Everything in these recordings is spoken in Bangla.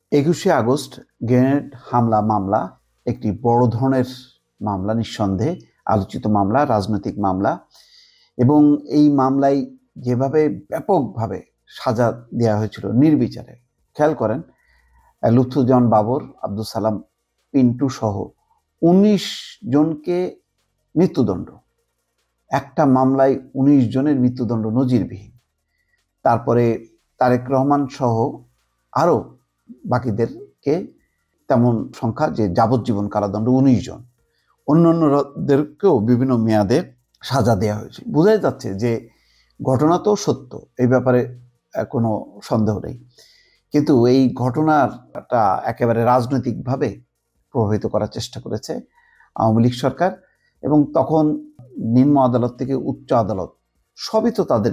21শে আগস্ট গ্রেনেড হামলা মামলা একটি বড় ধরনের মামলা, নিঃসন্দেহে আলোচিত মামলা, রাজনৈতিক মামলা। এবং এই মামলায় যেভাবে ব্যাপকভাবে সাজা দেওয়া হয়েছিল নির্বিচারে, খেয়াল করেন, লুৎফুজ্জামান বাবর, আব্দুল সালাম পিন্টু সহ 19 জনকে মৃত্যুদণ্ড। একটা মামলায় 19 জনের মৃত্যুদণ্ড নজিরবিহীন। তারপরে তারেক রহমান সহ আরও বাকিদেরকে তেমন সংখ্যা, যে যাবজ্জীবন কারাদণ্ড 19 জন, অন্যান্যদেরকেও বিভিন্ন মেয়াদে সাজা দেওয়া হয়েছে। বোঝাই যাচ্ছে যে ঘটনা তো সত্য, এই ব্যাপারে কোনো সন্দেহ নেই, কিন্তু এই ঘটনাটা একেবারে রাজনৈতিকভাবে প্রভাবিত করার চেষ্টা করেছে আওয়ামী লীগ সরকার। এবং তখন নিম্ন আদালত থেকে উচ্চ আদালত সবই তো তাদের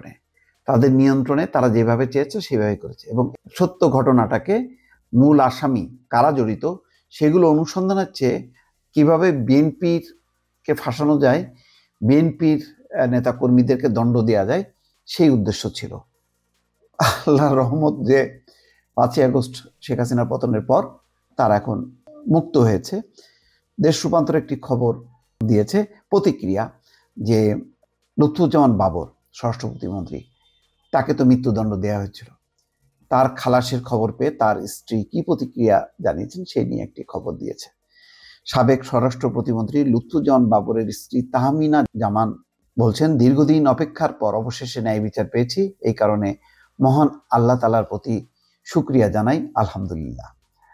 নিয়ন্ত্রণে তারা যেভাবে চেয়েছে সেভাবে করেছে। এবং সত্য ঘটনাটাকে, মূল আসামি কারা জড়িত সেগুলো অনুসন্ধানের চেয়ে কিভাবে বিএনপিকে ফাঁসানো যায়, বিএনপির নেতাকর্মীদেরকে দণ্ড দেওয়া যায়, সেই উদ্দেশ্য ছিল। আল্লাহর রহমত যে 5ই আগস্ট শেখ হাসিনার পতনের পর তারা এখন মুক্ত হয়েছে। দেশ রূপান্তর একটি খবর দিয়েছে, প্রতিক্রিয়া, যে লুৎফুজ্জামান বাবর স্বরাষ্ট্র প্রতিমন্ত্রী, তাকে তো মৃত্যুদণ্ড দেওয়া হয়েছিল, তার খালাসের খবর পেয়ে তার স্ত্রী কি প্রতিক্রিয়া জানিয়েছেন সেই নিয়ে একটি খবর দিয়েছে। সাবেক স্বরাষ্ট্র প্রতিমন্ত্রী লুৎফুজ্জামান বাবরের স্ত্রী তাহমিনা জামান বলছেন, দীর্ঘদিন অপেক্ষার পর অবশেষে ন্যায় বিচার পেয়েছি, এই কারণে মহান আল্লাহ তাআলার প্রতি শুকরিয়া জানাই, আলহামদুলিল্লাহ।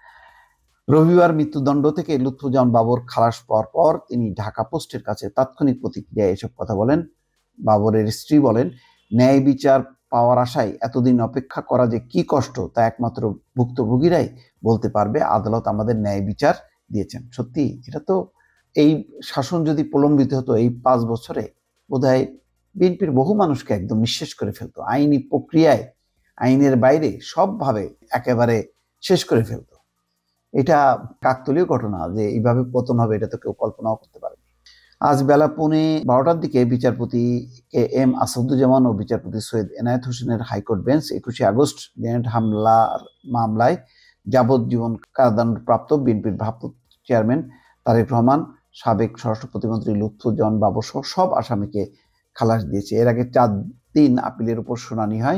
রবিবার মৃত্যুদণ্ড থেকে লুৎফুজ্জামান বাবর খালাস পাওয়ার পর তিনি ঢাকা পোস্টের কাছে তাৎক্ষণিক প্রতিক্রিয়ায় এসব কথা বলেন। বাবরের স্ত্রী বলেন, ন্যায় বিচার পাওয়ার আশায় এতদিন অপেক্ষা করা যে কি কষ্ট তা একমাত্র ভুক্তভোগীরাই বলতে পারবে। আদালত আমাদের ন্যায় বিচার দিয়েছেন। সত্যি, এটা তো, এই শাসন যদি প্রলম্বিত হতো এই 5 বছরে, বোধহয় বিএনপির বহু মানুষকে একদম নিঃশেষ করে ফেলতো, আইনি প্রক্রিয়ায়, আইনের বাইরে সবভাবে একেবারে শেষ করে ফেলতো। এটা কাকতালীয় ঘটনা যে এইভাবে পতন হবে, এটা তো কেউ কল্পনাও করতে পারেনি। আজ বেলা 12:15 দিকে বিচারপতি কে এম আসাদুজ্জামান ও বিচারপতি সৈয়দ এনায়েত হোসেনের হাইকোর্ট বেঞ্চ 21শে আগস্ট গ্রেনেড হামলার মামলায় যাবজ্জীবন কারাদণ্ডপ্রাপ্ত বিএনপির ভারপ্রাপ্ত চেয়ারম্যান তারেক রহমান, সাবেক স্বরাষ্ট্র প্রতিমন্ত্রী লুৎফুজ্জামান বাবর সহ সব আসামিকে খালাস দিয়েছে। এর আগে 4 দিন আপিলের উপর শুনানি হয়।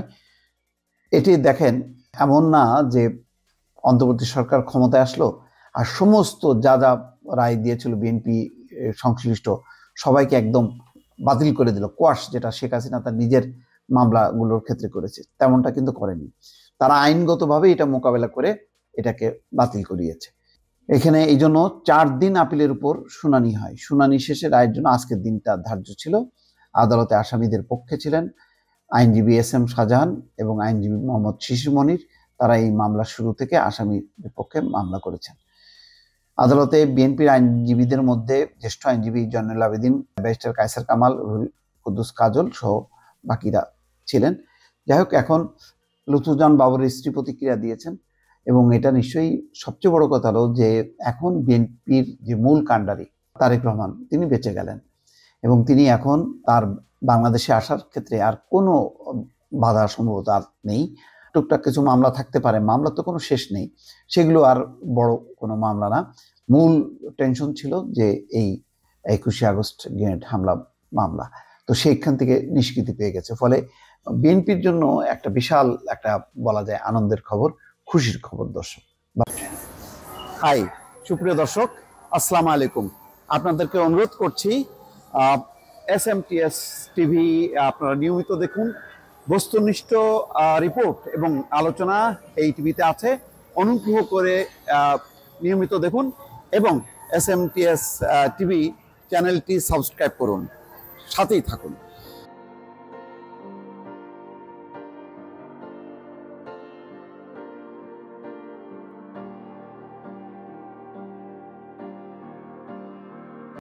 এটি দেখেন, এমন না যে অন্তর্বর্তী সরকার ক্ষমতায় আসলো আর সমস্ত যা যা রায় দিয়েছিল বিএনপি সংশ্লিষ্ট সবাইকে একদম বাতিল করে দিল, কোয়াশ, যেটা শেখ হাসিনা তার নিজের মামলাগুলোর ক্ষেত্রে করেছে, তেমনটা কিন্তু করেনি। তারা আইনগতভাবে এটা মোকাবেলা করে এটাকে বাতিল করিয়েছে। এখানে এই জন্য 4 দিন আপিলের উপর শুনানি হয়। শুনানি শেষে রায়ের জন্য আজকের দিনটা ধার্য ছিল। আদালতে আসামিদের পক্ষে ছিলেন আইনজীবী এস এম শাহজাহান এবং আইনজীবী মোহাম্মদ শিশির মনির। তারা এই মামলা শুরু থেকে আসামিদের পক্ষে মামলা করেছেন। আদালতে বিএনপির আইনজীবীদের মধ্যে জ্যেষ্ঠ আইনজীবী জয়নুল আবেদিন, ব্যারিস্টার কায়সার কামাল, রুহুল কুদ্দুস কাজল সহ বাকিরা ছিলেন। যাই হোক, এখন লুৎফুজ্জামান বাবরের স্ত্রী প্রতিক্রিয়া দিয়েছেন এবং এটা নিশ্চয়ই সবচেয়ে বড় কথা হলো যে এখন বিএনপির যে মূল কাণ্ডারি তারেক রহমান, তিনি বেঁচে গেলেন এবং তিনি এখন তার বাংলাদেশে আসার ক্ষেত্রে আর কোনো বাধা সম্ভবত আর নেই। টুকটাক কিছু মামলা থাকতে পারে, মামলা তো কোনো শেষ নেই, সেগুলো আর বড় কোনো মামলা না। মূল টেনশন ছিল যে এই 21শে আগস্ট গ্রেনেড হামলা মামলা, তো সেইখান থেকে নিষ্কৃতি পেয়ে গেছে। ফলে বিএনপির জন্য একটা বিশাল একটা, বলা যায়, আনন্দের খবর, খুশির খবর। দর্শক, হাই সুপ্রিয় দর্শক, আসসালামু আলাইকুম। আপনাদেরকে অনুরোধ করছি, SMTS টিভি আপনারা নিয়মিত দেখুন। বস্তুনিষ্ঠ রিপোর্ট এবং আলোচনা এই টিভিতে আছে, অনুগ্রহ করে নিয়মিত দেখুন এবং SMTS টিভি চ্যানেলটি সাবস্ক্রাইব করুন, সাথেই থাকুন।